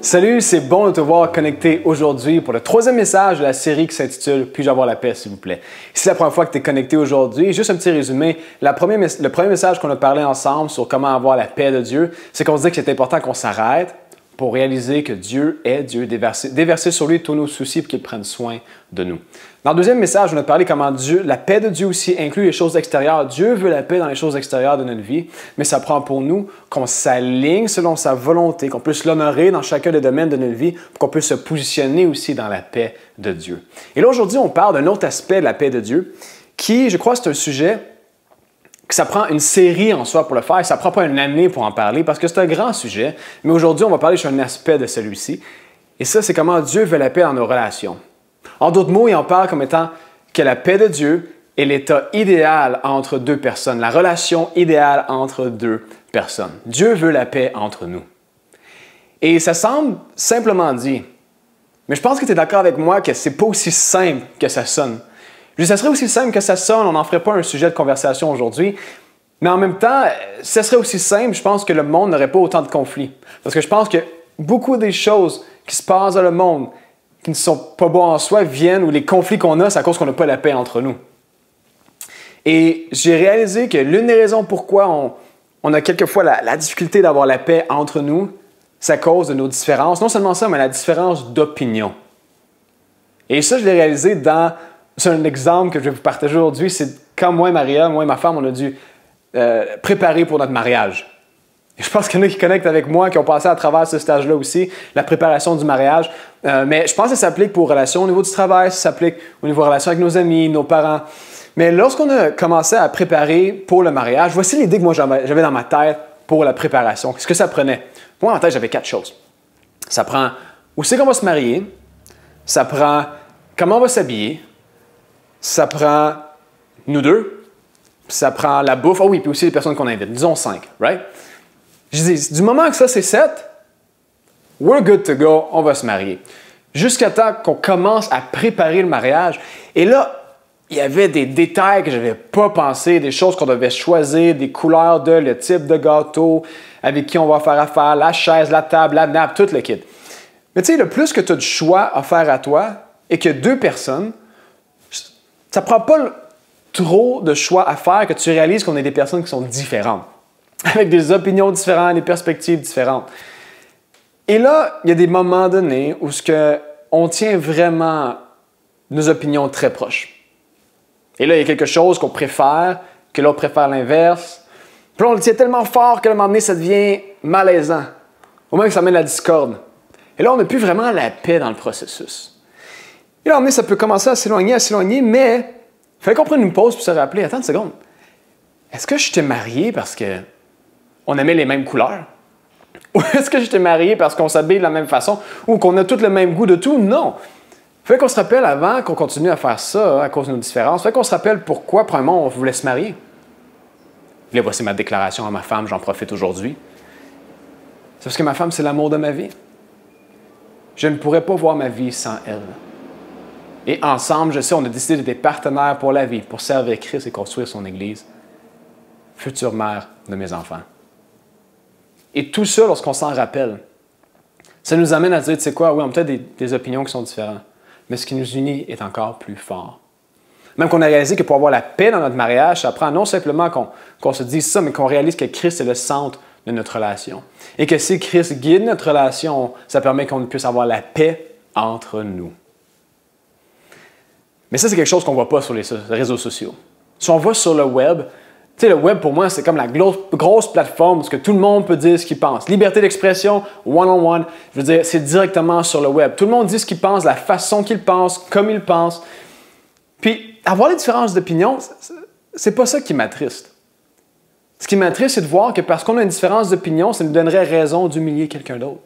Salut, c'est bon de te voir connecté aujourd'hui pour le troisième message de la série qui s'intitule « Puis-je avoir la paix, s'il vous plaît ». Si c'est la première fois que tu es connecté aujourd'hui, juste un petit résumé. Le premier message qu'on a parlé ensemble sur comment avoir la paix de Dieu, c'est qu'on se dit que c'est important qu'on s'arrête pour réaliser que Dieu est Dieu, déverser sur lui tous nos soucis pour qu'il prenne soin de nous. Dans le deuxième message, on a parlé comment la paix de Dieu aussi inclut les choses extérieures. Dieu veut la paix dans les choses extérieures de notre vie, mais ça prend pour nous qu'on s'aligne selon sa volonté, qu'on puisse l'honorer dans chacun des domaines de notre vie, pour qu'on puisse se positionner aussi dans la paix de Dieu. Et là, aujourd'hui, on parle d'un autre aspect de la paix de Dieu qui, je crois, c'est un sujet que ça prend une série en soi pour le faire. Ça ne prend pas une année pour en parler parce que c'est un grand sujet. Mais aujourd'hui, on va parler sur un aspect de celui-ci. Et ça, c'est comment Dieu veut la paix dans nos relations. En d'autres mots, il en parle comme étant que la paix de Dieu est l'état idéal entre deux personnes, la relation idéale entre deux personnes. Dieu veut la paix entre nous. Et ça semble simplement dit, mais je pense que tu es d'accord avec moi que ce n'est pas aussi simple que ça sonne. Ça serait aussi simple que ça sonne, on n'en ferait pas un sujet de conversation aujourd'hui, mais en même temps, ça serait aussi simple, je pense que le monde n'aurait pas autant de conflits. Parce que je pense que beaucoup des choses qui se passent dans le monde, qui ne sont pas bons en soi, viennent, ou les conflits qu'on a, c'est à cause qu'on n'a pas la paix entre nous. Et j'ai réalisé que l'une des raisons pourquoi on a quelquefois la difficulté d'avoir la paix entre nous, c'est à cause de nos différences. Non seulement ça, mais la différence d'opinion. Et ça, je l'ai réalisé c'est un exemple que je vais vous partager aujourd'hui, c'est quand moi et ma femme, on a dû préparer pour notre mariage. Et je pense qu'il y en a qui connectent avec moi, qui ont passé à travers ce stage-là aussi, la préparation du mariage. Mais je pense que ça s'applique pour relations au niveau du travail, ça s'applique au niveau de relations avec nos amis, nos parents. Mais lorsqu'on a commencé à préparer pour le mariage, voici l'idée que moi j'avais dans ma tête pour la préparation. Qu'est-ce que ça prenait? Moi, en tête, j'avais 4 choses. Ça prend où c'est qu'on va se marier, ça prend comment on va s'habiller, ça prend nous deux, ça prend la bouffe, oui, puis aussi les personnes qu'on invite, disons 5, right? Je dis, du moment que ça c'est 7, we're good to go, on va se marier. Jusqu'à temps qu'on commence à préparer le mariage. Et là, il y avait des détails que je n'avais pas pensé, des choses qu'on devait choisir, des couleurs le type de gâteau, avec qui on va faire affaire, la chaise, la table, la nappe, tout le kit. Mais tu sais, le plus que tu as de choix à faire à toi et que 2 personnes, ça ne prend pas trop de choix à faire que tu réalises qu'on est des personnes qui sont différentes, avec des opinions différentes, des perspectives différentes. Et là, il y a des moments donnés où on tient vraiment nos opinions très proches. Et là, il y a quelque chose qu'on préfère, que l'autre préfère l'inverse. Puis là, on le tient tellement fort qu'à un moment donné, ça devient malaisant. Au moins que ça mène à la discorde. Et là, on n'a plus vraiment la paix dans le processus. Et là, à un moment donné, ça peut commencer à s'éloigner, mais il fallait qu'on prenne une pause pour se rappeler, attends une seconde, est-ce que je t'ai marié parce qu'on aimait les mêmes couleurs? Ou est-ce que je t'ai marié parce qu'on s'habille de la même façon ou qu'on a tous le même goût de tout? Non. Il fallait qu'on se rappelle avant qu'on continue à faire ça à cause de nos différences. Il fallait qu'on se rappelle pourquoi, premièrement, on voulait se marier. Et là, voici ma déclaration à ma femme, j'en profite aujourd'hui. C'est parce que ma femme, c'est l'amour de ma vie. Je ne pourrais pas voir ma vie sans elle. Et ensemble, je sais, on a décidé d'être des partenaires pour la vie, pour servir Christ et construire son Église. Future mère de mes enfants. Et tout ça, lorsqu'on s'en rappelle, ça nous amène à dire, tu sais quoi, oui, on a peut-être des opinions qui sont différentes, mais ce qui nous unit est encore plus fort. Même qu'on a réalisé que pour avoir la paix dans notre mariage, ça prend non simplement qu'on se dise ça, mais qu'on réalise que Christ est le centre de notre relation. Et que si Christ guide notre relation, ça permet qu'on puisse avoir la paix entre nous. Mais ça, c'est quelque chose qu'on ne voit pas sur les réseaux sociaux. Si on va sur le web, tu sais, le web, pour moi, c'est comme la grosse plateforme où tout le monde peut dire ce qu'il pense. Liberté d'expression, one-on-one, je veux dire, c'est directement sur le web. Tout le monde dit ce qu'il pense, la façon qu'il pense, comme il pense. Puis, avoir des différences d'opinion, c'est pas ça qui m'attriste. Ce qui m'attriste, c'est de voir que parce qu'on a une différence d'opinion, ça nous donnerait raison d'humilier quelqu'un d'autre.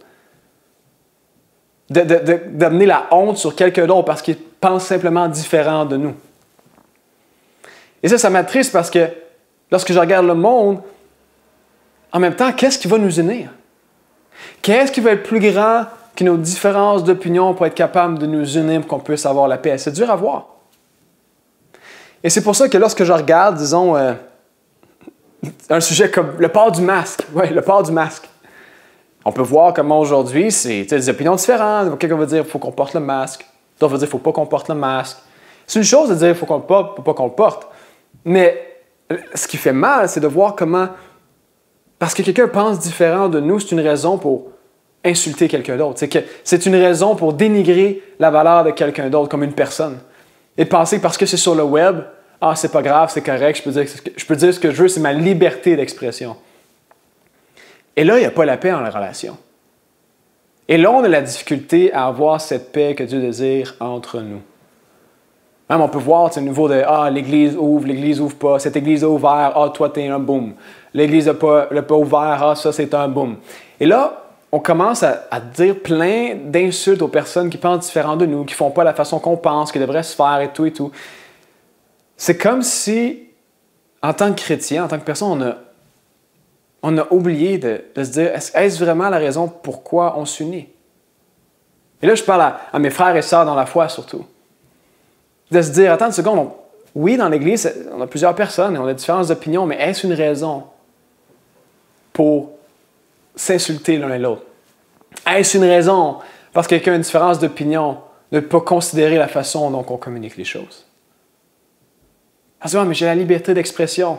D'amener la honte sur quelqu'un d'autre parce qu'il pense simplement différent de nous. Et ça m'attriste parce que lorsque je regarde le monde, en même temps, qu'est-ce qui va nous unir? Qu'est-ce qui va être plus grand que nos différences d'opinion pour être capable de nous unir pour qu'on puisse avoir la paix? C'est dur à voir. Et c'est pour ça que lorsque je regarde, disons, un sujet comme le port du masque, le port du masque. On peut voir comment aujourd'hui, c'est des opinions différentes. Quelqu'un va dire qu'il faut qu'on porte le masque. D'autres vont dire qu'il ne faut pas qu'on porte le masque. C'est une chose de dire qu'il faut qu'on le porte, faut pas qu'on le porte. Mais ce qui fait mal, c'est de voir comment, parce que quelqu'un pense différent de nous, c'est une raison pour insulter quelqu'un d'autre. C'est une raison pour dénigrer la valeur de quelqu'un d'autre comme une personne. Et de penser que parce que c'est sur le web, ah, c'est pas grave, c'est correct, je peux dire ce que je veux, c'est ma liberté d'expression. Et là, il n'y a pas la paix dans la relation. Et là, on a la difficulté à avoir cette paix que Dieu désire entre nous. Même on peut voir, au niveau de « Ah, l'Église ouvre pas, cette Église a ouvert, ah, toi, t'es un boom. L'Église n'a pas ouvert, ah, ça, c'est un boom. » Et là, on commence à dire plein d'insultes aux personnes qui pensent différent de nous, qui ne font pas la façon qu'on pense, qui devraient se faire et tout et tout. C'est comme si, en tant que chrétien, en tant que personne, on a oublié de se dire, est-ce vraiment la raison pourquoi on s'unit? Et là, je parle à mes frères et sœurs dans la foi surtout. De se dire, attends une seconde, oui, dans l'Église, on a plusieurs personnes et on a différentes opinions, mais est-ce une raison pour s'insulter l'un et l'autre? Est-ce une raison, parce que quelqu'un a une différence d'opinion, de ne pas considérer la façon dont on communique les choses? Parce que, mais j'ai la liberté d'expression.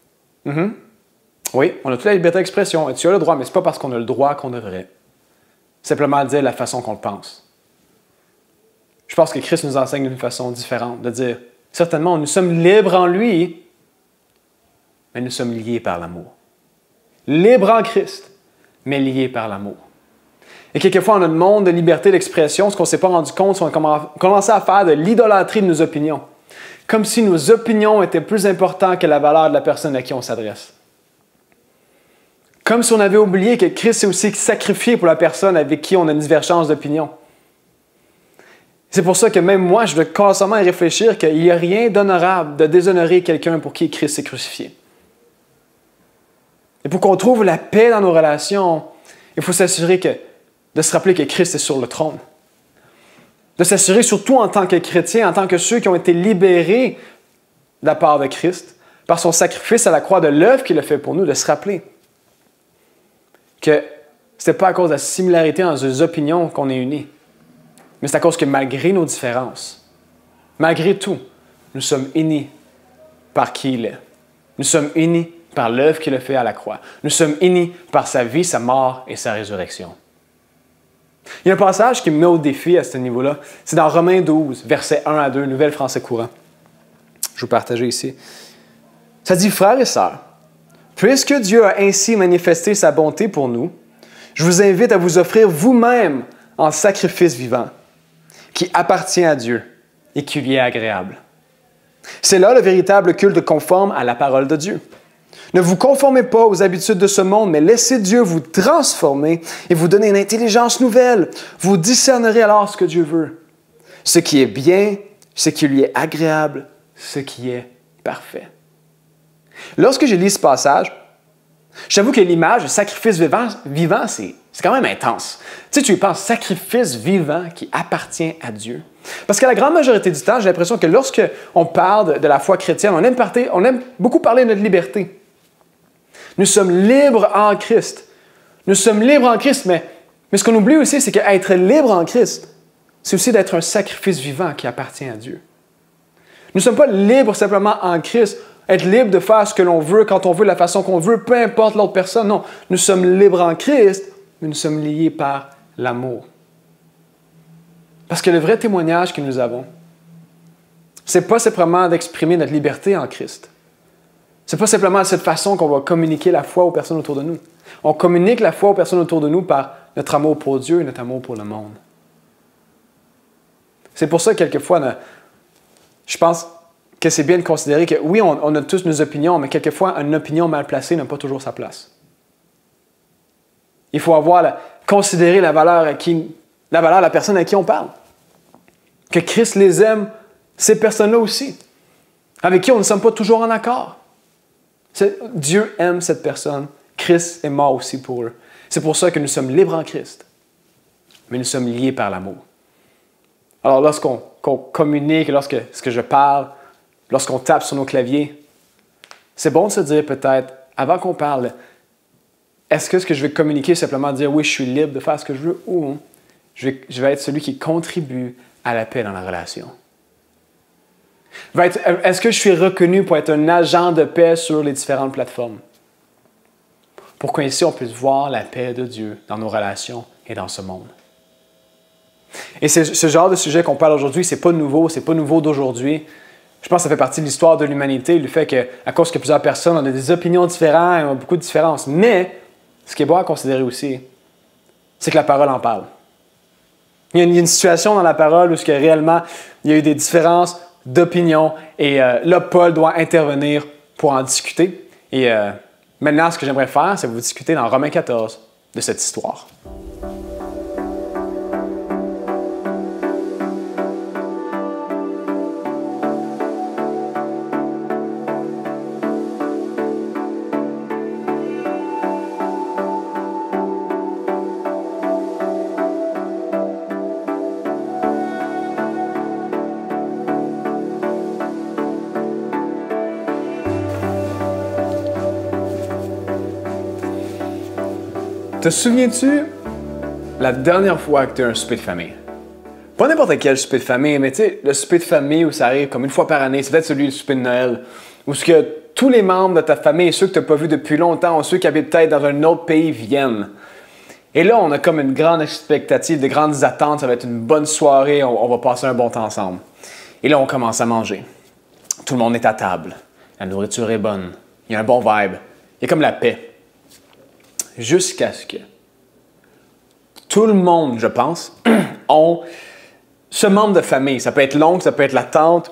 Oui, on a toute la liberté d'expression et tu as le droit, mais ce n'est pas parce qu'on a le droit qu'on devrait. Simplement dire la façon qu'on le pense. Je pense que Christ nous enseigne d'une façon différente, de dire, certainement, nous sommes libres en lui, mais nous sommes liés par l'amour. Libres en Christ, mais liés par l'amour. Et quelquefois, on a un monde de liberté d'expression, ce qu'on ne s'est pas rendu compte, c'est qu'on a commencé à faire de l'idolâtrie de nos opinions. Comme si nos opinions étaient plus importantes que la valeur de la personne à qui on s'adresse. Comme si on avait oublié que Christ s'est aussi sacrifié pour la personne avec qui on a une divergence d'opinion. C'est pour ça que même moi, je dois constamment réfléchir qu'il n'y a rien d'honorable de déshonorer quelqu'un pour qui Christ s'est crucifié. Et pour qu'on trouve la paix dans nos relations, il faut s'assurer de se rappeler que Christ est sur le trône. De s'assurer, surtout en tant que chrétien, en tant que ceux qui ont été libérés de la part de Christ, par son sacrifice à la croix, de l'œuvre qu'il a fait pour nous, de se rappeler que ce n'était pas à cause de la similarité dans nos opinions qu'on est unis, mais c'est à cause que malgré nos différences, malgré tout, nous sommes unis par qui il est. Nous sommes unis par l'œuvre qu'il a fait à la croix. Nous sommes unis par sa vie, sa mort et sa résurrection. Il y a un passage qui me met au défi à ce niveau-là. C'est dans Romains 12, versets 1 à 2, Nouvelle Français courant. Je vais vous partager ici. Ça dit, frères et sœurs, puisque Dieu a ainsi manifesté sa bonté pour nous, je vous invite à vous offrir vous-même en sacrifice vivant, qui appartient à Dieu et qui lui est agréable. C'est là le véritable culte conforme à la parole de Dieu. Ne vous conformez pas aux habitudes de ce monde, mais laissez Dieu vous transformer et vous donner une intelligence nouvelle. Vous discernerez alors ce que Dieu veut, ce qui est bien, ce qui lui est agréable, ce qui est parfait. Lorsque j'ai lu ce passage, j'avoue que l'image de sacrifice vivant, c'est quand même intense. Tu sais, tu y penses, sacrifice vivant qui appartient à Dieu. Parce que la grande majorité du temps, j'ai l'impression que lorsque on parle de la foi chrétienne, on aime beaucoup parler de notre liberté. Nous sommes libres en Christ. Nous sommes libres en Christ, mais ce qu'on oublie aussi, c'est qu'être libre en Christ, c'est aussi d'être un sacrifice vivant qui appartient à Dieu. Nous ne sommes pas libres simplement en Christ, être libre de faire ce que l'on veut, quand on veut, la façon qu'on veut, peu importe l'autre personne. Non, nous sommes libres en Christ, mais nous sommes liés par l'amour. Parce que le vrai témoignage que nous avons, ce n'est pas simplement d'exprimer notre liberté en Christ. Ce n'est pas simplement de cette façon qu'on va communiquer la foi aux personnes autour de nous. On communique la foi aux personnes autour de nous par notre amour pour Dieu et notre amour pour le monde. C'est pour ça que quelquefois, je pense que c'est bien de considérer que oui, on a tous nos opinions, mais quelquefois, une opinion mal placée n'a pas toujours sa place. Il faut considérer la valeur de la personne à qui on parle. Que Christ les aime, ces personnes-là aussi, avec qui on ne sommes pas toujours en accord. Dieu aime cette personne. Christ est mort aussi pour eux. C'est pour ça que nous sommes libres en Christ, mais nous sommes liés par l'amour. Alors, lorsqu'on communique, lorsque je parle, lorsqu'on tape sur nos claviers, c'est bon de se dire peut-être, avant qu'on parle, est-ce que ce que je vais communiquer, c'est simplement dire oui, je suis libre de faire ce que je veux, ou je vais être celui qui contribue à la paix dans la relation? Est-ce que je suis reconnu pour être un agent de paix sur les différentes plateformes? Pour qu'ainsi on puisse voir la paix de Dieu dans nos relations et dans ce monde. Et ce genre de sujet qu'on parle aujourd'hui, c'est pas nouveau d'aujourd'hui. Je pense que ça fait partie de l'histoire de l'humanité, le fait qu'à cause que plusieurs personnes ont des opinions différentes, ont beaucoup de différences. Mais, ce qui est bon à considérer aussi, c'est que la parole en parle. Il y a une situation dans la parole où réellement, il y a eu des différences d'opinion et là, Paul doit intervenir pour en discuter. Et maintenant, ce que j'aimerais faire, c'est vous discuter dans Romains 14 de cette histoire. Te souviens-tu la dernière fois que tu as eu un souper de famille? Pas n'importe quel souper de famille, mais tu sais, le souper de famille où ça arrive comme une fois par année, c'est peut-être celui du souper de Noël, où ce que tous les membres de ta famille, ceux que tu n'as pas vus depuis longtemps, ou ceux qui habitent peut-être dans un autre pays viennent. Et là, on a comme une grande expectative, de grandes attentes, ça va être une bonne soirée, on va passer un bon temps ensemble. Et là, on commence à manger. Tout le monde est à table. La nourriture est bonne. Il y a un bon vibe. Il y a comme la paix. Jusqu'à ce que tout le monde, je pense, ont ce membre de famille. Ça peut être l'oncle, ça peut être la tante.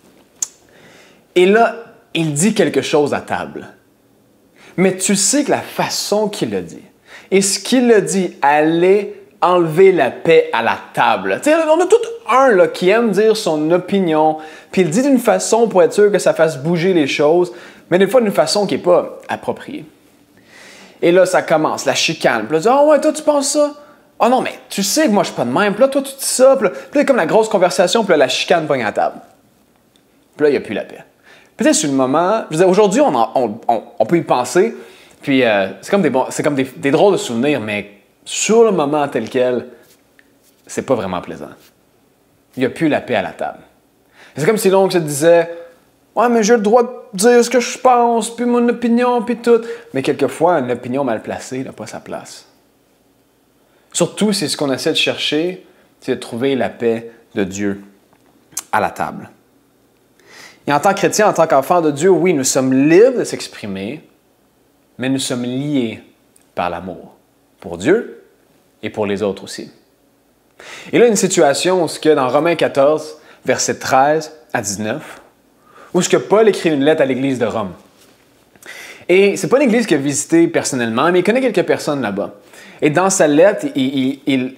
Et là, il dit quelque chose à table. Mais tu sais que la façon qu'il le dit, et ce qu'il le dit, allait enlever la paix à la table. Tu sais, on a tout un là, qui aime dire son opinion, puis il dit d'une façon pour être sûr que ça fasse bouger les choses, mais des fois d'une façon qui n'est pas appropriée. Et là, ça commence, la chicane. Puis là, tu dis, ah ouais, toi, tu penses ça? Ah non, mais tu sais que moi, je suis pas de même. Puis là, toi, tu dis ça. Puis là, il y a comme la grosse conversation, puis là, la chicane pogne à la table. Puis là, il n'y a plus la paix. Peut-être sur le moment, je veux dire, aujourd'hui, on peut y penser, puis c'est comme des drôles de souvenirs, mais sur le moment tel quel, c'est pas vraiment plaisant. Il n'y a plus la paix à la table. C'est comme si l'oncle se disait, ouais, mais j'ai le droit de dire ce que je pense, puis mon opinion, puis tout. Mais quelquefois, une opinion mal placée n'a pas sa place. Surtout si ce qu'on essaie de chercher, c'est de trouver la paix de Dieu à la table. Et en tant que chrétien, en tant qu'enfant de Dieu, oui, nous sommes libres de s'exprimer, mais nous sommes liés par l'amour pour Dieu et pour les autres aussi. Et là, une situation où dans Romains 14, versets 13 à 19, où Paul écrit une lettre à l'Église de Rome. Et c'est pas une église qu'il a visitée personnellement, mais il connaît quelques personnes là-bas. Et dans sa lettre, il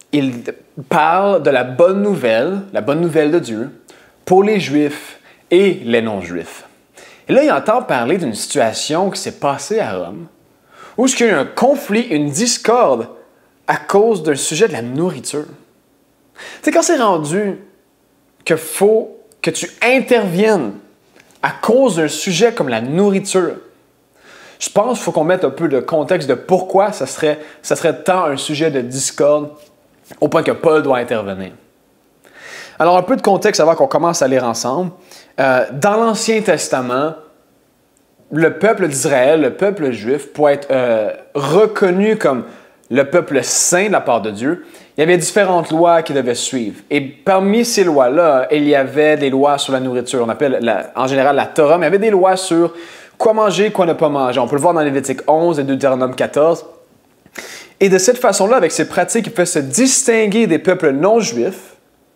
parle de la bonne nouvelle de Dieu, pour les Juifs et les non-Juifs. Et là, il entend parler d'une situation qui s'est passée à Rome, où il y a eu un conflit, une discorde à cause d'un sujet de la nourriture. Tu sais, quand c'est rendu qu'il faut que tu interviennes à cause d'un sujet comme la nourriture, je pense qu'il faut qu'on mette un peu de contexte de pourquoi ça serait tant un sujet de discorde au point que Paul doit intervenir. Alors, un peu de contexte avant qu'on commence à lire ensemble. Dans l'Ancien Testament, le peuple d'Israël, le peuple juif, pour être reconnu comme le peuple saint de la part de Dieu, il y avait différentes lois qu'ils devaient suivre. Et parmi ces lois-là, il y avait des lois sur la nourriture. On appelle en général la Torah, mais il y avait des lois sur quoi manger, quoi ne pas manger. On peut le voir dans Lévitique 11 et Deutéronome 14. Et de cette façon-là, avec ces pratiques, il peut se distinguer des peuples non-juifs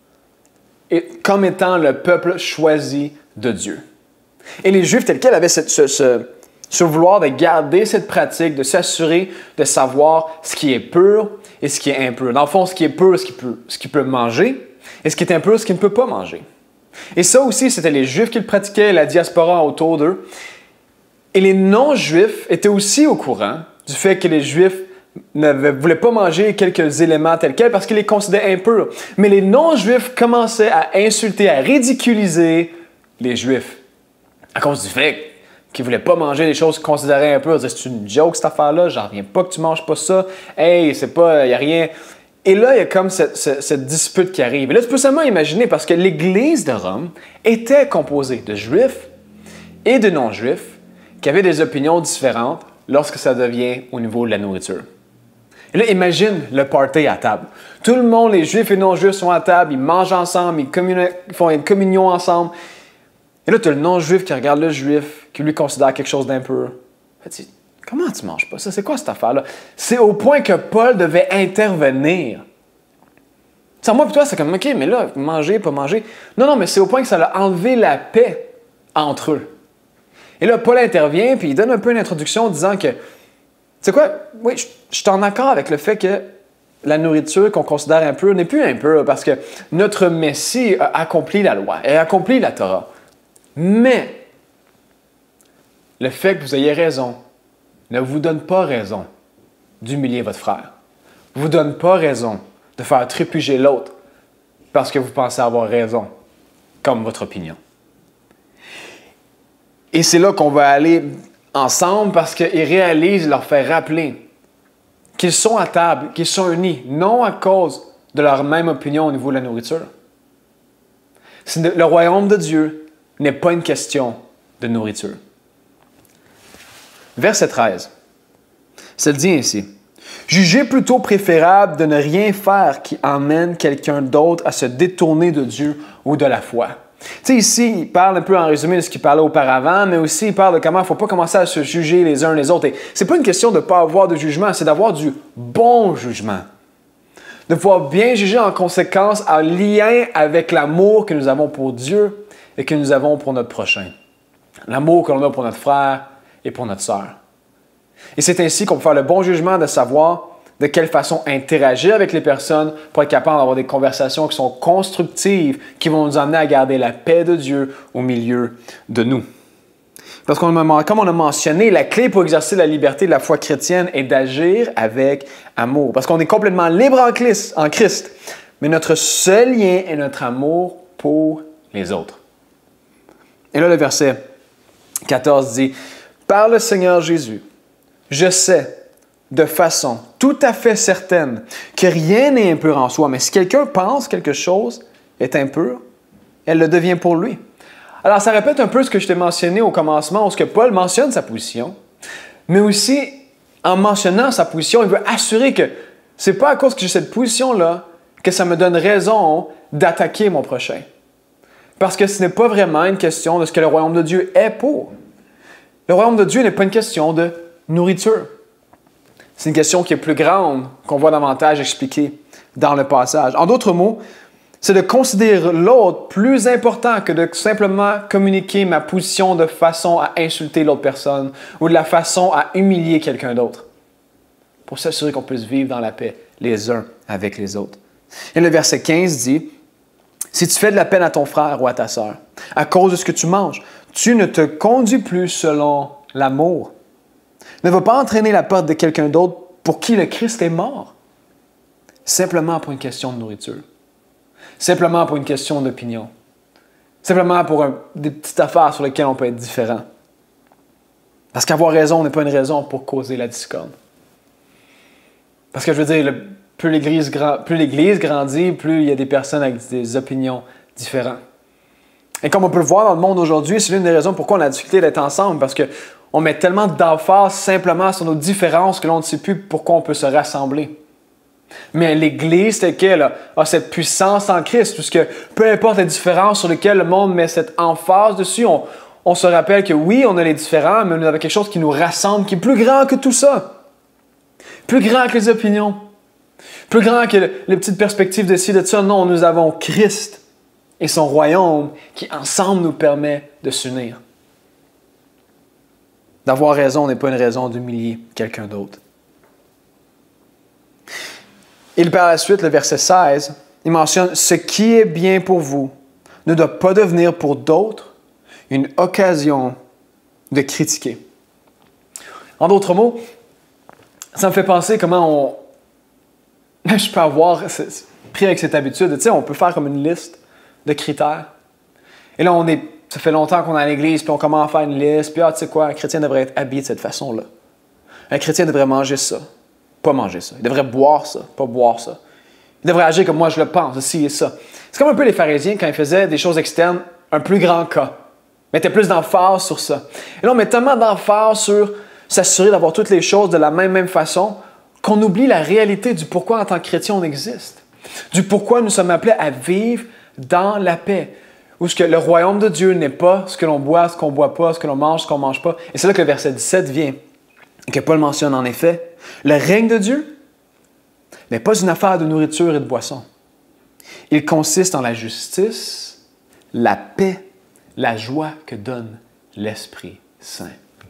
comme étant le peuple choisi de Dieu. Et les Juifs, tels quels, avaient ce vouloir de garder cette pratique, de s'assurer de savoir ce qui est pur et ce qui est impur. Dans le fond, ce qui est pur, ce qu'il peut manger, et ce qui est impur, ce qu'il ne peut pas manger. Et ça aussi, c'était les Juifs qui le pratiquaient, la diaspora autour d'eux. Et les non-Juifs étaient aussi au courant du fait que les Juifs ne voulaient pas manger quelques éléments tels quels parce qu'ils les considéraient impurs. Mais les non-Juifs commençaient à insulter, à ridiculiser les Juifs à cause du fait qui ne voulaient pas manger des choses considérées impures. Ils disaient, c'est une joke cette affaire-là, j'en reviens pas que tu manges pas ça. Hey, c'est pas, il n'y a rien. Et là, il y a comme cette dispute qui arrive. Et là, tu peux seulement imaginer, parce que l'Église de Rome était composée de Juifs et de non-Juifs qui avaient des opinions différentes lorsque ça devient au niveau de la nourriture. Et là, imagine le party à table. Tout le monde, les Juifs et non-Juifs sont à table, ils mangent ensemble, ils font une communion ensemble. Et là, tu as le non-Juif qui regarde le Juif, qui lui considère quelque chose d'impur. Il dit, comment tu manges pas ça? C'est quoi cette affaire-là? C'est au point que Paul devait intervenir. Sans moi et toi, c'est comme, OK, mais là, manger, pas manger. Non, mais c'est au point que ça a enlevé la paix entre eux. Et là, Paul intervient, puis il donne un peu une introduction en disant que, tu sais quoi, oui, je suis en accord avec le fait que la nourriture qu'on considère impure n'est plus impure parce que notre Messie a accompli la loi, a accompli la Torah. Mais le fait que vous ayez raison ne vous donne pas raison d'humilier votre frère. Ne vous donne pas raison de faire trépiger l'autre parce que vous pensez avoir raison, comme votre opinion. Et c'est là qu'on va aller ensemble parce qu'ils réalisent leur faire rappeler qu'ils sont à table, qu'ils sont unis, non à cause de leur même opinion au niveau de la nourriture. Le royaume de Dieu n'est pas une question de nourriture. Verset 13. Ça dit ainsi. Jugez plutôt préférable de ne rien faire qui emmène quelqu'un d'autre à se détourner de Dieu ou de la foi. Tu sais, ici, il parle un peu en résumé de ce qu'il parlait auparavant, mais aussi il parle de comment il ne faut pas commencer à se juger les uns les autres. Et ce n'est pas une question de ne pas avoir de jugement, c'est d'avoir du bon jugement. De pouvoir bien juger en conséquence en lien avec l'amour que nous avons pour Dieu et que nous avons pour notre prochain. L'amour que l'on a pour notre frère et pour notre sœur. Et c'est ainsi qu'on peut faire le bon jugement de savoir de quelle façon interagir avec les personnes pour être capable d'avoir des conversations qui sont constructives, qui vont nous amener à garder la paix de Dieu au milieu de nous. Parce comme on a mentionné, la clé pour exercer la liberté de la foi chrétienne est d'agir avec amour. Parce qu'on est complètement libre en Christ, mais notre seul lien est notre amour pour les autres. Et là, le verset 14 dit, « Par le Seigneur Jésus, je sais de façon tout à fait certaine que rien n'est impur en soi, mais si quelqu'un pense quelque chose est impur, elle le devient pour lui. » Alors, ça répète un peu ce que je t'ai mentionné au commencement, où ce que Paul mentionne sa position, mais aussi, en mentionnant sa position, il veut assurer que ce n'est pas à cause que j'ai cette position-là que ça me donne raison d'attaquer mon prochain. Parce que ce n'est pas vraiment une question de ce que le royaume de Dieu est pour. Le royaume de Dieu n'est pas une question de nourriture. C'est une question qui est plus grande, qu'on voit davantage expliquée dans le passage. En d'autres mots, c'est de considérer l'autre plus important que de simplement communiquer ma position de façon à insulter l'autre personne ou de la façon à humilier quelqu'un d'autre. Pour s'assurer qu'on puisse vivre dans la paix les uns avec les autres. Et le verset 15 dit, « Si tu fais de la peine à ton frère ou à ta sœur, à cause de ce que tu manges, tu ne te conduis plus selon l'amour. Ne va pas entraîner la porte de quelqu'un d'autre pour qui le Christ est mort. Simplement pour une question de nourriture. Simplement pour une question d'opinion. Simplement pour des petites affaires sur lesquelles on peut être différent. Parce qu'avoir raison n'est pas une raison pour causer la discorde. Parce que je veux dire, plus l'Église grandit, plus il y a des personnes avec des opinions différentes. Et comme on peut le voir dans le monde aujourd'hui, c'est l'une des raisons pourquoi on a la difficulté d'être ensemble. Parce qu'on met tellement d'emphase simplement sur nos différences que l'on ne sait plus pourquoi on peut se rassembler. Mais l'Église, telle qu'elle, a cette puissance en Christ, puisque peu importe les différences sur lesquelles le monde met cette emphase dessus, on se rappelle que oui, on a les différents, mais on a quelque chose qui nous rassemble, qui est plus grand que tout ça. Plus grand que les opinions. Plus grand que les petites perspectives de ci, de ça. Non, nous avons Christ et son royaume qui, ensemble, nous permet de s'unir. D'avoir raison n'est pas une raison d'humilier quelqu'un d'autre. Et par la suite, le verset 16, il mentionne « Ce qui est bien pour vous ne doit pas devenir pour d'autres une occasion de critiquer. » En d'autres mots, ça me fait penser comment je peux avoir pris avec cette habitude. Tu sais, on peut faire comme une liste de critères. Et là, on est Ça fait longtemps qu'on est à l'église, puis on commence à faire une liste, puis tu sais quoi, un chrétien devrait être habillé de cette façon-là. Un chrétien devrait manger ça, pas manger ça. Il devrait boire ça, pas boire ça. Il devrait agir comme moi je le pense, ci et ça. C'est comme un peu les pharisiens quand ils faisaient des choses externes, un plus grand cas. Ils mettaient plus d'emphase sur ça. Et là, on met tellement d'emphase sur s'assurer d'avoir toutes les choses de la même façon qu'on oublie la réalité du pourquoi en tant que chrétien on existe. Du pourquoi nous sommes appelés à vivre dans la paix. Où ce que le royaume de Dieu n'est pas ce que l'on boit, ce qu'on ne boit pas, ce que l'on mange, ce qu'on ne mange pas. Et c'est là que le verset 17 vient, et que Paul mentionne en effet. Le règne de Dieu n'est pas une affaire de nourriture et de boisson. Il consiste en la justice, la paix, la joie que donne l'Esprit Saint.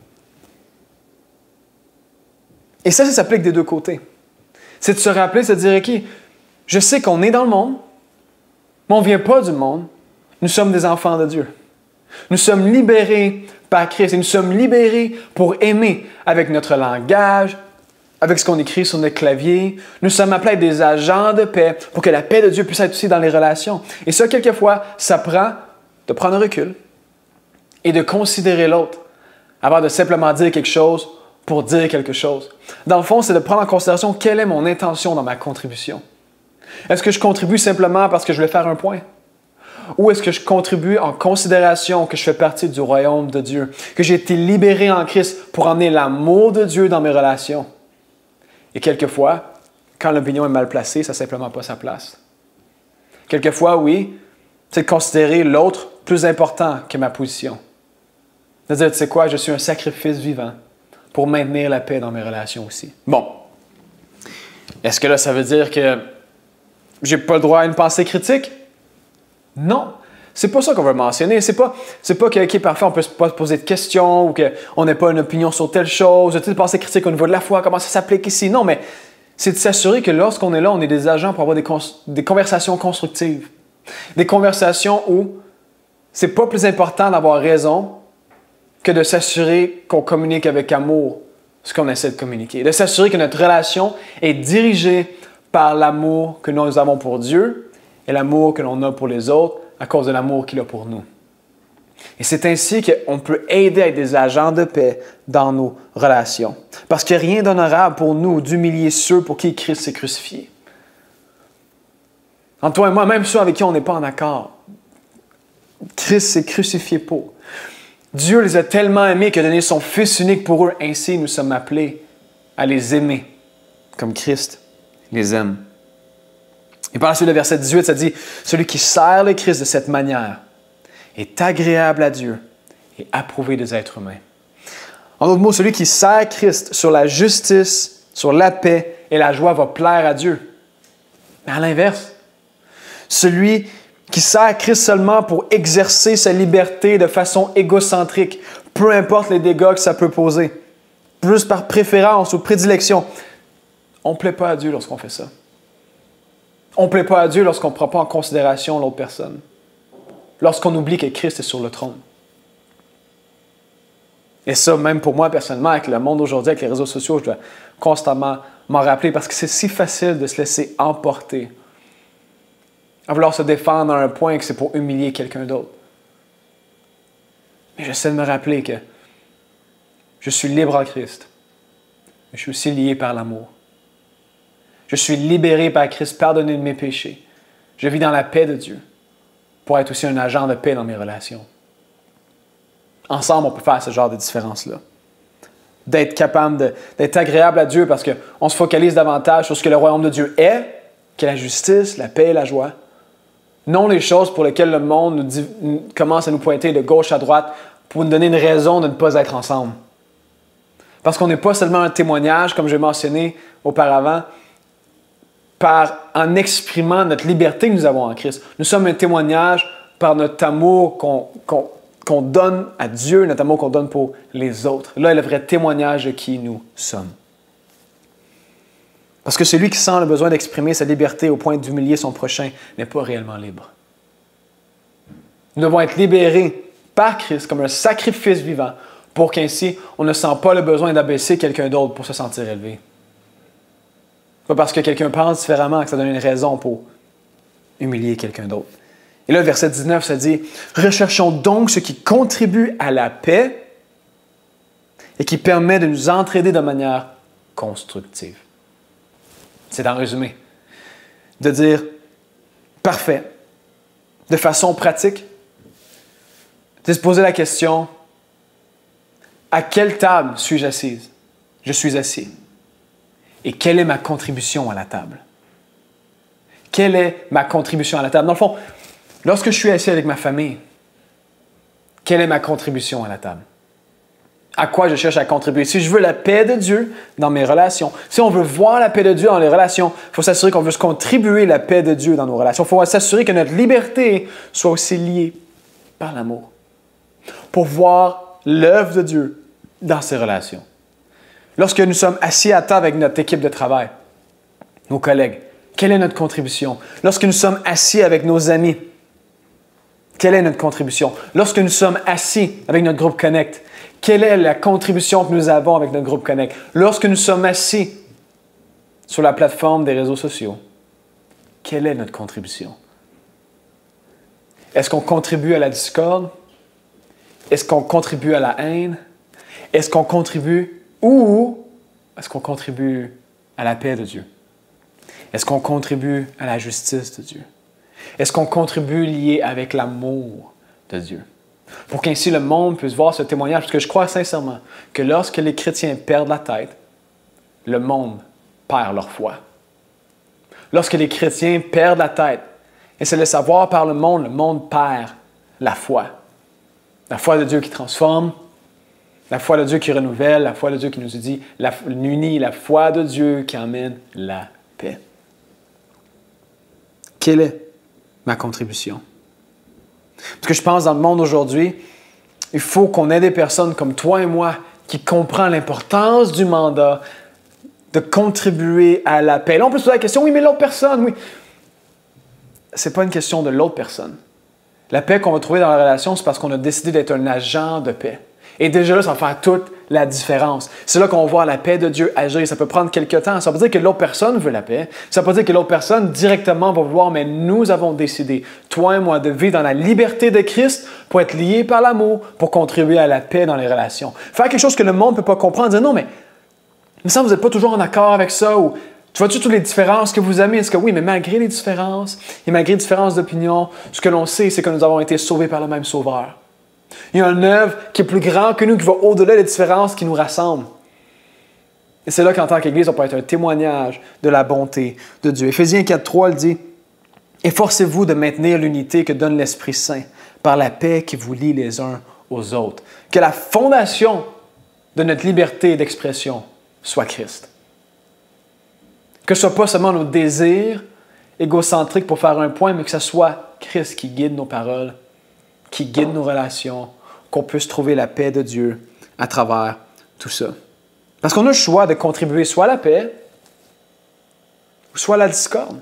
Et ça s'applique des deux côtés. C'est de se rappeler, c'est de dire, OK, je sais qu'on est dans le monde, mais on ne vient pas du monde. Nous sommes des enfants de Dieu. Nous sommes libérés par Christ et nous sommes libérés pour aimer avec notre langage, avec ce qu'on écrit sur notre clavier. Nous sommes appelés à être des agents de paix pour que la paix de Dieu puisse être aussi dans les relations. Et ça, quelquefois, ça prend de prendre un recul et de considérer l'autre avant de simplement dire quelque chose pour dire quelque chose. Dans le fond, c'est de prendre en considération quelle est mon intention dans ma contribution. Est-ce que je contribue simplement parce que je vais faire un point? Ou est-ce que je contribue en considération que je fais partie du royaume de Dieu, que j'ai été libéré en Christ pour emmener l'amour de Dieu dans mes relations? Et quelquefois, quand l'opinion est mal placée, ça n'a simplement pas sa place. Quelquefois, oui, c'est de considérer l'autre plus important que ma position. De dire, tu sais quoi, je suis un sacrifice vivant pour maintenir la paix dans mes relations aussi. Bon. Est-ce que là, ça veut dire que j'ai pas le droit à une pensée critique? Non. C'est pas ça qu'on veut mentionner. C'est pas que, OK, parfait, on peut pas se poser de questions ou qu'on n'ait pas une opinion sur telle chose, une pensée critique au niveau de la foi, comment ça s'applique ici. Non, mais c'est de s'assurer que lorsqu'on est là, on est des agents pour avoir des conversations constructives. Des conversations où c'est pas plus important d'avoir raison que de s'assurer qu'on communique avec amour ce qu'on essaie de communiquer. De s'assurer que notre relation est dirigée par l'amour que nous avons pour Dieu et l'amour que l'on a pour les autres à cause de l'amour qu'il a pour nous. Et c'est ainsi qu'on peut aider à être des agents de paix dans nos relations. Parce qu'il n'y a rien d'honorable pour nous d'humilier ceux pour qui Christ s'est crucifié. Entre toi et moi, même ceux avec qui on n'est pas en accord, Christ s'est crucifié pour. Dieu les a tellement aimés qu'il a donné son Fils unique pour eux. Ainsi, nous sommes appelés à les aimer comme Christ les aime. Et par la suite, le verset 18, ça dit « Celui qui sert le Christ de cette manière est agréable à Dieu et approuvé des êtres humains. » En d'autres mots, celui qui sert Christ sur la justice, sur la paix et la joie va plaire à Dieu. Mais à l'inverse, celui qui sert Christ seulement pour exercer sa liberté de façon égocentrique, peu importe les dégâts que ça peut poser, plus par préférence ou prédilection, on ne plaît pas à Dieu lorsqu'on fait ça. On ne plaît pas à Dieu lorsqu'on ne prend pas en considération l'autre personne, lorsqu'on oublie que Christ est sur le trône. Et ça, même pour moi personnellement, avec le monde aujourd'hui, avec les réseaux sociaux, je dois constamment m'en rappeler parce que c'est si facile de se laisser emporter, à vouloir se défendre à un point que c'est pour humilier quelqu'un d'autre. Mais j'essaie de me rappeler que je suis libre en Christ, mais je suis aussi lié par l'amour. Je suis libéré par Christ, pardonné de mes péchés. Je vis dans la paix de Dieu pour être aussi un agent de paix dans mes relations. Ensemble, on peut faire ce genre de différence-là. D'être capable d'être agréable à Dieu parce qu'on se focalise davantage sur ce que le royaume de Dieu est, qui est la justice, la paix et la joie. Non les choses pour lesquelles le monde commence à nous pointer de gauche à droite pour nous donner une raison de ne pas être ensemble. Parce qu'on n'est pas seulement un témoignage, comme j'ai mentionné auparavant, en exprimant notre liberté que nous avons en Christ. Nous sommes un témoignage par notre amour qu'on donne à Dieu, notre amour qu'on donne pour les autres. Là est le vrai témoignage de qui nous sommes. Parce que celui qui sent le besoin d'exprimer sa liberté au point d'humilier son prochain n'est pas réellement libre. Nous devons être libérés par Christ comme un sacrifice vivant pour qu'ainsi on ne sent pas le besoin d'abaisser quelqu'un d'autre pour se sentir élevé. Pas parce que quelqu'un pense différemment que ça donne une raison pour humilier quelqu'un d'autre. Et là, le verset 19, ça dit « Recherchons donc ce qui contribue à la paix et qui permet de nous entraider de manière constructive. » C'est en résumé. De dire « Parfait », de façon pratique, de se poser la question « À quelle table suis-je assise? Je suis assis. Et quelle est ma contribution à la table? » Quelle est ma contribution à la table? Dans le fond, lorsque je suis assis avec ma famille, quelle est ma contribution à la table? À quoi je cherche à contribuer? Si je veux la paix de Dieu dans mes relations, si on veut voir la paix de Dieu dans les relations, il faut s'assurer qu'on veut contribuer la paix de Dieu dans nos relations. Il faut s'assurer que notre liberté soit aussi liée par l'amour pour voir l'œuvre de Dieu dans ces relations. Lorsque nous sommes assis à table avec notre équipe de travail, nos collègues, quelle est notre contribution? Lorsque nous sommes assis avec nos amis, quelle est notre contribution? Lorsque nous sommes assis avec notre groupe Connect, quelle est la contribution que nous avons avec notre groupe Connect? Lorsque nous sommes assis sur la plateforme des réseaux sociaux, quelle est notre contribution? Est-ce qu'on contribue à la discorde? Est-ce qu'on contribue à la haine? Est-ce qu'on contribue ou est-ce qu'on contribue à la paix de Dieu? Est-ce qu'on contribue à la justice de Dieu? Est-ce qu'on contribue lié avec l'amour de Dieu? Pour qu'ainsi le monde puisse voir ce témoignage, parce que je crois sincèrement que lorsque les chrétiens perdent la tête, le monde perd leur foi. Lorsque les chrétiens perdent la tête et se laissent avoir par le monde perd la foi. La foi de Dieu qui transforme, la foi de Dieu qui renouvelle, la foi de Dieu qui nous dit, unit, la foi de Dieu qui amène la paix. Quelle est ma contribution? Parce que je pense dans le monde aujourd'hui, il faut qu'on ait des personnes comme toi et moi qui comprennent l'importance du mandat de contribuer à la paix. Là, on peut se poser la question, oui, mais l'autre personne, oui. Ce n'est pas une question de l'autre personne. La paix qu'on va trouver dans la relation, c'est parce qu'on a décidé d'être un agent de paix. Et déjà là, ça va faire toute la différence. C'est là qu'on va voir la paix de Dieu agir. Ça peut prendre quelques temps. Ça ne veut pas dire que l'autre personne veut la paix. Ça ne veut pas dire que l'autre personne directement va vouloir, mais nous avons décidé, toi et moi, de vivre dans la liberté de Christ pour être liés par l'amour, pour contribuer à la paix dans les relations. Faire quelque chose que le monde ne peut pas comprendre, dire non, mais il me semble que vous n'êtes pas toujours en accord avec ça, ou tu vois-tu toutes les différences que vous aimez? Est-ce que oui, mais malgré les différences et malgré les différences d'opinion, ce que l'on sait, c'est que nous avons été sauvés par le même Sauveur. Il y a une œuvre qui est plus grande que nous, qui va au-delà des différences qui nous rassemblent. Et c'est là qu'en tant qu'Église, on peut être un témoignage de la bonté de Dieu. Éphésiens 4.3, il dit « Efforcez-vous de maintenir l'unité que donne l'Esprit Saint par la paix qui vous lie les uns aux autres. » Que la fondation de notre liberté d'expression soit Christ. Que ce ne soit pas seulement nos désirs égocentriques pour faire un point, mais que ce soit Christ qui guide nos paroles, qui guide nos relations, qu'on puisse trouver la paix de Dieu à travers tout ça. Parce qu'on a le choix de contribuer soit à la paix, ou soit à la discorde.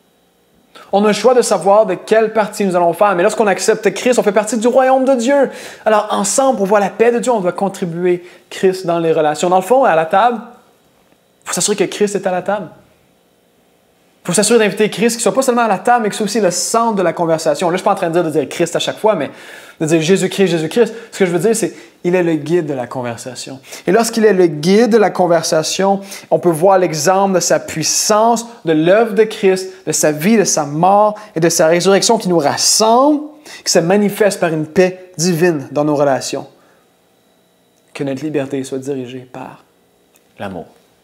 On a le choix de savoir de quelle partie nous allons faire. Mais lorsqu'on accepte Christ, on fait partie du royaume de Dieu. Alors, ensemble, pour voir la paix de Dieu, on doit contribuer Christ dans les relations. Dans le fond, à la table, il faut s'assurer que Christ est à la table. Il faut s'assurer d'inviter Christ, qui ne soit pas seulement à la table, mais qui soit aussi le centre de la conversation. Là, je ne suis pas en train de dire Christ à chaque fois, mais de dire Jésus-Christ, Jésus-Christ. Ce que je veux dire, c'est qu'il est le guide de la conversation. Et lorsqu'il est le guide de la conversation, on peut voir l'exemple de sa puissance, de l'œuvre de Christ, de sa vie, de sa mort et de sa résurrection qui nous rassemble, qui se manifeste par une paix divine dans nos relations. Que notre liberté soit dirigée par l'amour.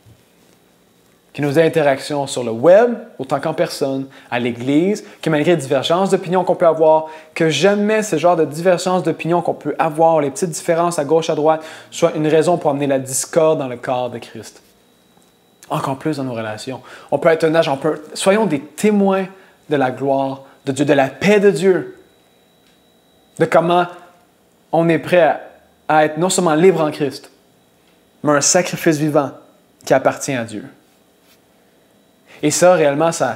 Que nos interactions sur le web, autant qu'en personne, à l'Église, que malgré les divergences d'opinion qu'on peut avoir, que jamais ce genre de divergences d'opinion qu'on peut avoir, les petites différences à gauche, à droite, soit une raison pour amener la discorde dans le corps de Christ. Encore plus dans nos relations. On peut être un agent, soyons des témoins de la gloire de Dieu, de la paix de Dieu, de comment on est prêt à être non seulement libre en Christ, mais un sacrifice vivant qui appartient à Dieu. Et ça, réellement, ça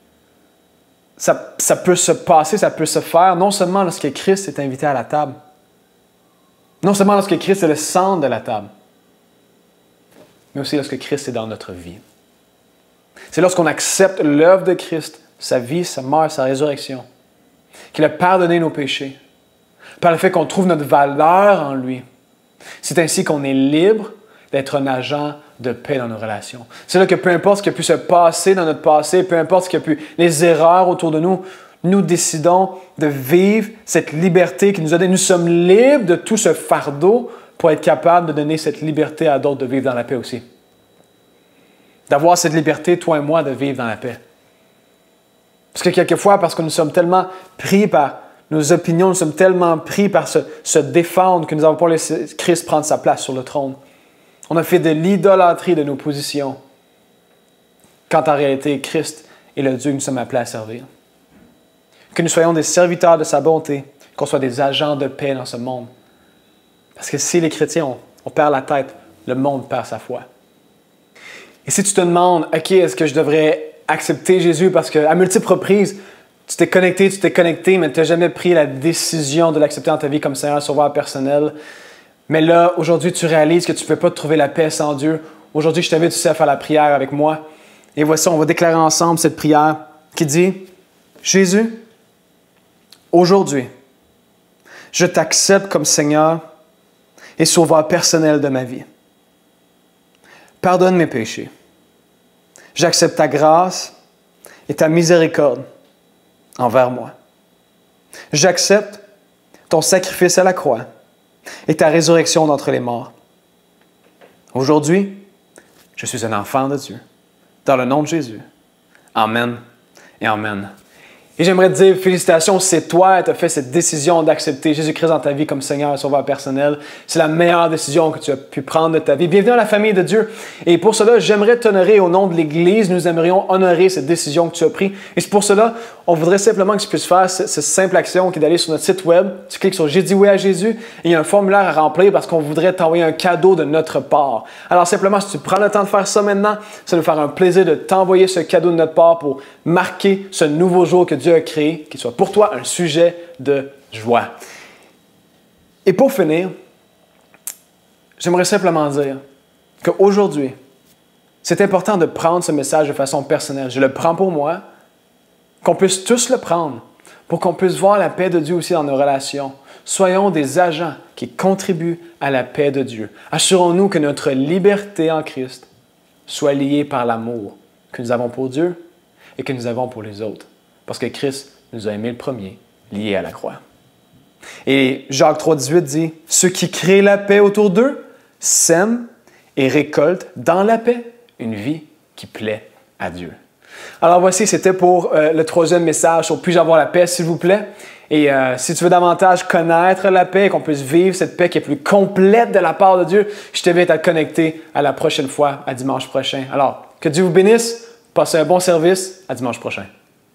peut se passer, ça peut se faire, non seulement lorsque Christ est invité à la table, non seulement lorsque Christ est le centre de la table, mais aussi lorsque Christ est dans notre vie. C'est lorsqu'on accepte l'œuvre de Christ, sa vie, sa mort, sa résurrection, qu'il a pardonné nos péchés, par le fait qu'on trouve notre valeur en lui. C'est ainsi qu'on est libre d'être un agent de paix dans nos relations. C'est là que peu importe ce qui a pu se passer dans notre passé, peu importe ce qui a pu, les erreurs autour de nous, nous décidons de vivre cette liberté qui nous a donné. Nous sommes libres de tout ce fardeau pour être capables de donner cette liberté à d'autres de vivre dans la paix aussi. D'avoir cette liberté, toi et moi, de vivre dans la paix. Parce que quelquefois, parce que nous sommes tellement pris par nos opinions, nous sommes tellement pris par se défendre que nous n'avons pas laissé Christ prendre sa place sur le trône. On a fait de l'idolâtrie de nos positions, quand en réalité, Christ est le Dieu que nous sommes appelés à servir. Que nous soyons des serviteurs de sa bonté, qu'on soit des agents de paix dans ce monde. Parce que si les chrétiens, on perd la tête, le monde perd sa foi. Et si tu te demandes, OK, est-ce que je devrais accepter Jésus parce qu'à multiples reprises, tu t'es connecté, mais tu n'as jamais pris la décision de l'accepter dans ta vie comme Seigneur Sauveur personnel. Mais là, aujourd'hui, tu réalises que tu ne peux pas trouver la paix sans Dieu. Aujourd'hui, je t'invite aussi à faire la prière avec moi. Et voici, on va déclarer ensemble cette prière qui dit, Jésus, aujourd'hui, je t'accepte comme Seigneur et Sauveur personnel de ma vie. Pardonne mes péchés. J'accepte ta grâce et ta miséricorde envers moi. J'accepte ton sacrifice à la croix et ta résurrection d'entre les morts. Aujourd'hui, je suis un enfant de Dieu. Dans le nom de Jésus. Amen et Amen. Et j'aimerais te dire, félicitations, c'est toi qui as fait cette décision d'accepter Jésus-Christ dans ta vie comme Seigneur et Sauveur personnel. C'est la meilleure décision que tu as pu prendre de ta vie. Bienvenue dans la famille de Dieu. Et pour cela, j'aimerais t'honorer au nom de l'Église. Nous aimerions honorer cette décision que tu as prise. Et c'est pour cela, on voudrait simplement que tu puisses faire cette simple action qui est d'aller sur notre site web. Tu cliques sur « J'ai dit oui à Jésus » et il y a un formulaire à remplir parce qu'on voudrait t'envoyer un cadeau de notre part. Alors simplement, si tu prends le temps de faire ça maintenant, ça va nous faire un plaisir de t'envoyer ce cadeau de notre part pour marquer ce nouveau jour que Dieu a créé, qu'il soit pour toi un sujet de joie. Et pour finir, j'aimerais simplement dire qu'aujourd'hui, c'est important de prendre ce message de façon personnelle. Je le prends pour moi, qu'on puisse tous le prendre, pour qu'on puisse voir la paix de Dieu aussi dans nos relations. Soyons des agents qui contribuent à la paix de Dieu. Assurons-nous que notre liberté en Christ soit liée par l'amour que nous avons pour Dieu et que nous avons pour les autres. Parce que Christ nous a aimés le premier, lié à la croix. Et Jacques 3,18 dit, « Ceux qui créent la paix autour d'eux sèment et récoltent dans la paix une vie qui plaît à Dieu. » Alors voici, c'était pour le troisième message sur « Puis-je avoir la paix, s'il vous plaît? » Et si tu veux davantage connaître la paix, qu'on puisse vivre cette paix qui est plus complète de la part de Dieu, je t'invite à te connecter à la prochaine fois, à dimanche prochain. Alors, que Dieu vous bénisse, passez un bon service, à dimanche prochain.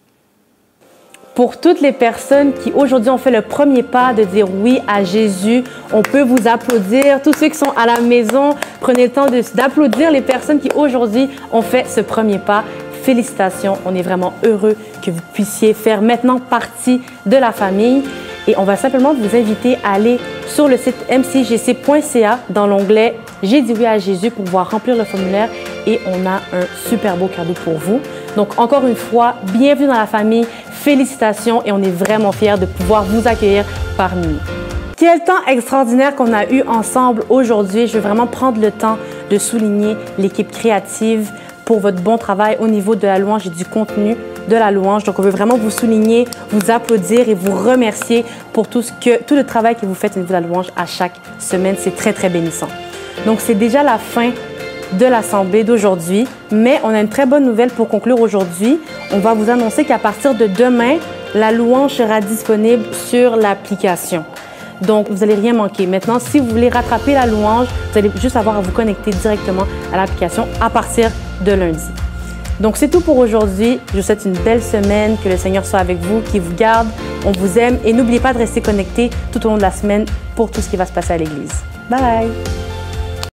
Pour toutes les personnes qui aujourd'hui ont fait le premier pas de dire oui à Jésus, on peut vous applaudir. Tous ceux qui sont à la maison, prenez le temps d'applaudir les personnes qui aujourd'hui ont fait ce premier pas. Félicitations, on est vraiment heureux que vous puissiez faire maintenant partie de la famille. Et on va simplement vous inviter à aller sur le site mcgc.ca dans l'onglet « J'ai dit oui à Jésus » pour pouvoir remplir le formulaire et on a un super beau cadeau pour vous. Donc encore une fois, bienvenue dans la famille, félicitations et on est vraiment fiers de pouvoir vous accueillir parmi nous. Quel temps extraordinaire qu'on a eu ensemble aujourd'hui. Je veux vraiment prendre le temps de souligner l'équipe créative pour votre bon travail au niveau de la louange et du contenu de la louange. Donc, on veut vraiment vous souligner, vous applaudir et vous remercier pour tout le travail que vous faites au niveau de la louange à chaque semaine. C'est très, très bénissant. Donc, c'est déjà la fin de l'assemblée d'aujourd'hui, mais on a une très bonne nouvelle pour conclure aujourd'hui. On va vous annoncer qu'à partir de demain, la louange sera disponible sur l'application. Donc, vous n'allez rien manquer. Maintenant, si vous voulez rattraper la louange, vous allez juste avoir à vous connecter directement à l'application à partir de lundi. Donc, c'est tout pour aujourd'hui. Je vous souhaite une belle semaine, que le Seigneur soit avec vous, qu'il vous garde. On vous aime et n'oubliez pas de rester connecté tout au long de la semaine pour tout ce qui va se passer à l'Église. Bye!